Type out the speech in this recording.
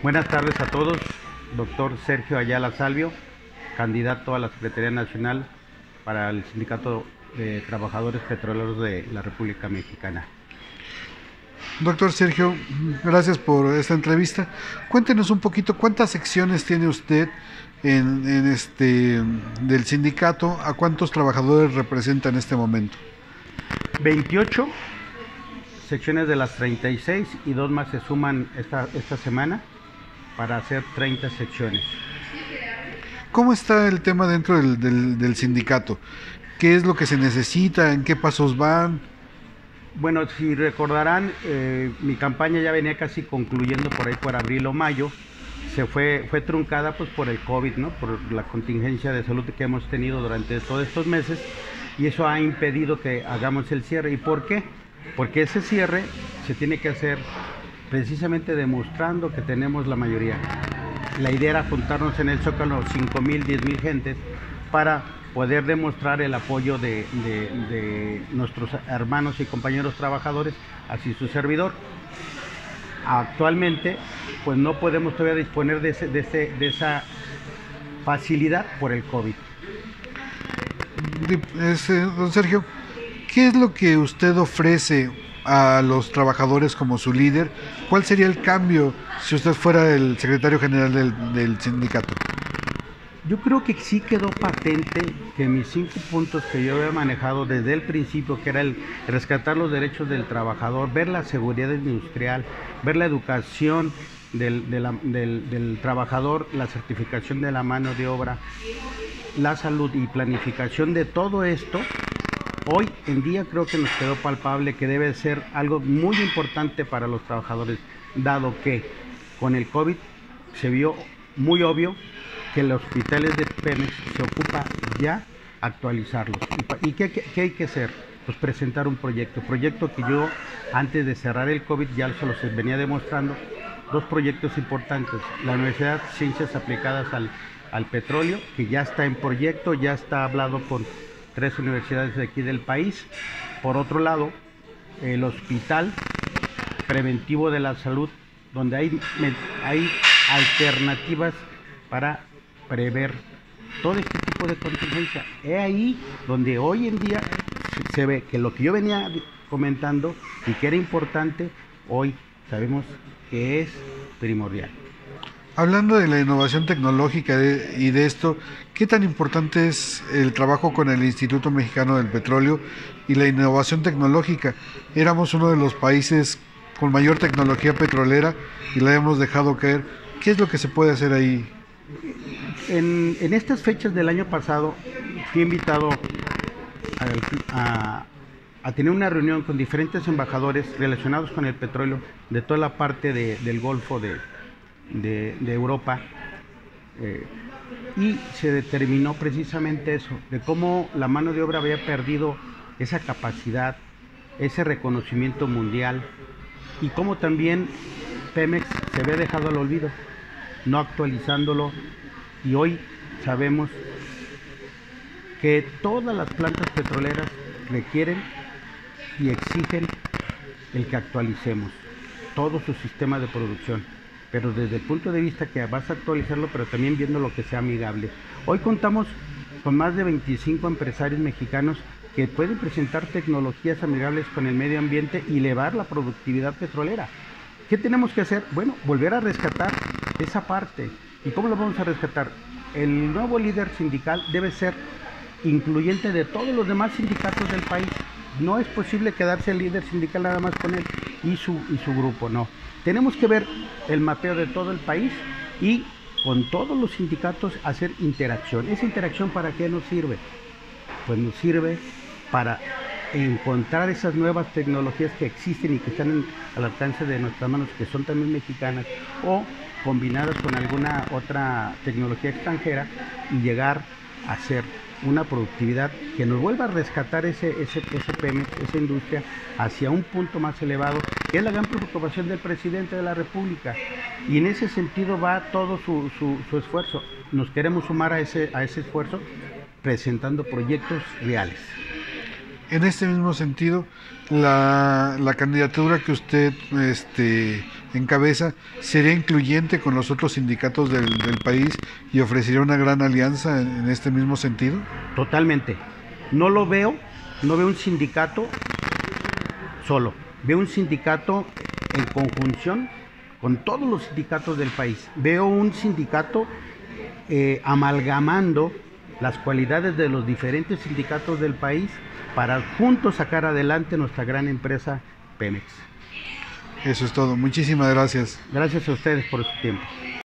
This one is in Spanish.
Buenas tardes a todos. Doctor Sergio Ayala Salvio, candidato a la Secretaría Nacional para el Sindicato de Trabajadores Petroleros de la República Mexicana. Doctor Sergio, gracias por esta entrevista. Cuéntenos un poquito cuántas secciones tiene usted del sindicato, a cuántos trabajadores representa en este momento. 28 secciones de las 36 y dos más se suman esta semana para hacer 30 secciones. ¿Cómo está el tema dentro del sindicato? ¿Qué es lo que se necesita? ¿En qué pasos van? Bueno, si recordarán, mi campaña ya venía casi concluyendo por ahí por abril o mayo. Fue truncada pues por el COVID, ¿no? Por la contingencia de salud que hemos tenido durante todos estos meses, y eso ha impedido que hagamos el cierre. ¿Y por qué? Porque ese cierre se tiene que hacer precisamente demostrando que tenemos la mayoría. La idea era juntarnos en el Zócalo 5,000, 10,000 gentes para poder demostrar el apoyo de nuestros hermanos y compañeros trabajadores, así su servidor. Actualmente, pues no podemos todavía disponer de esa facilidad por el COVID. Don Sergio, ¿qué es lo que usted ofrece a los trabajadores como su líder? ¿Cuál sería el cambio si usted fuera el secretario general del sindicato? Yo creo que sí quedó patente que mis 5 puntos que yo había manejado desde el principio, que era el rescatar los derechos del trabajador, ver la seguridad industrial, ver la educación del trabajador, la certificación de la mano de obra, la salud y planificación de todo esto, hoy en día creo que nos quedó palpable que debe ser algo muy importante para los trabajadores, dado que con el COVID se vio muy obvio que los hospitales de Pemex se ocupa ya actualizarlos. ¿Y qué hay que hacer? Pues presentar un proyecto que yo antes de cerrar el COVID ya se los venía demostrando. 2 proyectos importantes: la Universidad de Ciencias Aplicadas al Petróleo, que ya está en proyecto, ya está hablado con 3 universidades de aquí del país. Por otro lado, el Hospital Preventivo de la Salud, donde hay alternativas para prever todo este tipo de contingencia. Es ahí donde hoy en día se ve que lo que yo venía comentando y que era importante, hoy sabemos que es primordial. Hablando de la innovación tecnológica y de esto, ¿qué tan importante es el trabajo con el Instituto Mexicano del Petróleo y la innovación tecnológica? Éramos uno de los países con mayor tecnología petrolera y la hemos dejado caer. ¿Qué es lo que se puede hacer ahí? En estas fechas del año pasado fui invitado a tener una reunión con diferentes embajadores relacionados con el petróleo de toda la parte del Golfo de Europa, y se determinó precisamente eso, de cómo la mano de obra había perdido esa capacidad, ese reconocimiento mundial, y cómo también Pemex se había dejado al olvido, no actualizándolo, y hoy sabemos que todas las plantas petroleras requieren y exigen el que actualicemos todo su sistema de producción, pero desde el punto de vista que vas a actualizarlo, pero también viendo lo que sea amigable. Hoy contamos con más de 25 empresarios mexicanos que pueden presentar tecnologías amigables con el medio ambiente y elevar la productividad petrolera. ¿Qué tenemos que hacer? Bueno, volver a rescatar esa parte. ¿Y cómo lo vamos a rescatar? El nuevo líder sindical debe ser incluyente de todos los demás sindicatos del país. No es posible quedarse el líder sindical nada más con él y su grupo, no. Tenemos que ver el mapeo de todo el país y con todos los sindicatos hacer interacción. ¿Esa interacción para qué nos sirve? Pues nos sirve para encontrar esas nuevas tecnologías que existen y que están al alcance de nuestras manos, que son también mexicanas, o combinadas con alguna otra tecnología extranjera, y llegar a hacer una productividad que nos vuelva a rescatar ese Pemex, esa industria, hacia un punto más elevado, que es la gran preocupación del presidente de la República. Y en ese sentido va todo su esfuerzo. Nos queremos sumar a ese esfuerzo presentando proyectos reales. En este mismo sentido, la candidatura que usted encabeza sería incluyente con los otros sindicatos del país y ofrecería una gran alianza en este mismo sentido. Totalmente. No lo veo, no veo un sindicato solo, veo un sindicato en conjunción con todos los sindicatos del país. Veo un sindicato amalgamando las cualidades de los diferentes sindicatos del país para juntos sacar adelante nuestra gran empresa Pemex. Eso es todo. Muchísimas gracias. Gracias a ustedes por su tiempo.